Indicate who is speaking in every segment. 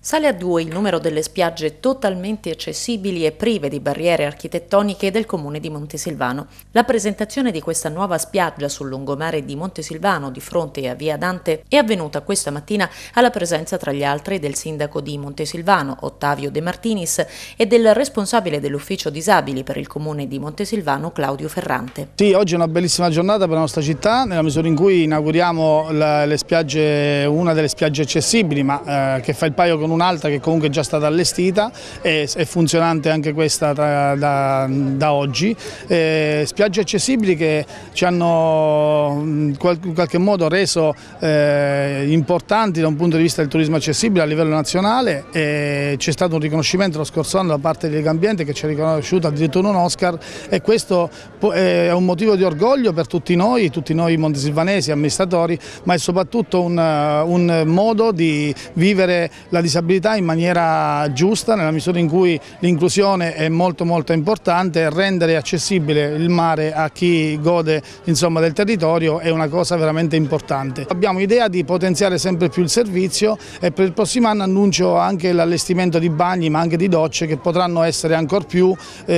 Speaker 1: Sale a 2 il numero delle spiagge totalmente accessibili e prive di barriere architettoniche del comune di Montesilvano. La presentazione di questa nuova spiaggia sul lungomare di Montesilvano, di fronte a Via Dante, è avvenuta questa mattina alla presenza, tra gli altri, del sindaco di Montesilvano, Ottavio De Martinis, e del responsabile dell'ufficio disabili per il comune di Montesilvano, Claudio Ferrante.
Speaker 2: Sì, oggi è una bellissima giornata per la nostra città, nella misura in cui inauguriamo le spiagge, una delle spiagge accessibili, ma che fa il paio con un'altra che comunque è già stata allestita e è funzionante anche questa da oggi. Spiagge accessibili che ci hanno in qualche modo reso importanti da un punto di vista del turismo accessibile a livello nazionale. C'è stato un riconoscimento lo scorso anno da parte di Legambiente che ci ha riconosciuto addirittura un Oscar, e questo è un motivo di orgoglio per tutti noi montesilvanesi, amministratori, ma è soprattutto un modo di vivere la disabilità in maniera giusta, nella misura in cui l'inclusione è molto importante, e rendere accessibile il mare a chi gode del territorio è una cosa veramente importante. Abbiamo idea di potenziare sempre più il servizio e per il prossimo anno annuncio anche l'allestimento di bagni ma anche di docce che potranno essere ancor più,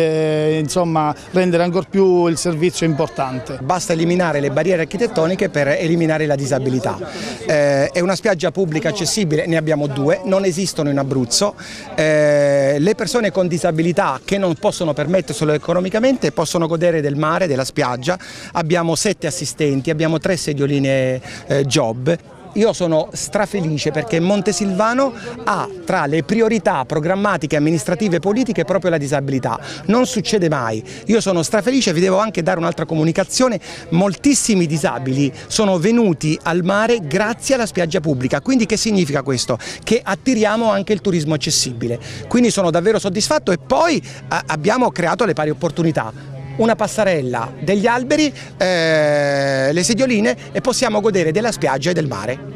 Speaker 2: rendere ancor più il servizio importante.
Speaker 3: Basta eliminare le barriere architettoniche per eliminare la disabilità. È una spiaggia pubblica accessibile, ne abbiamo due, non esistono in Abruzzo. Le persone con disabilità che non possono permetterselo economicamente possono godere del mare, della spiaggia. Abbiamo 7 assistenti, abbiamo 3 sedioline job. Io sono strafelice perché Montesilvano ha tra le priorità programmatiche, amministrative e politiche proprio la disabilità. Non succede mai. Io sono strafelice, vi devo anche dare un'altra comunicazione: moltissimi disabili sono venuti al mare grazie alla spiaggia pubblica. Quindi che significa questo? Che attiriamo anche il turismo accessibile. Quindi sono davvero soddisfatto, e poi abbiamo creato le pari opportunità. Una passerella, degli alberi, le sedioline, e possiamo godere della spiaggia e del mare.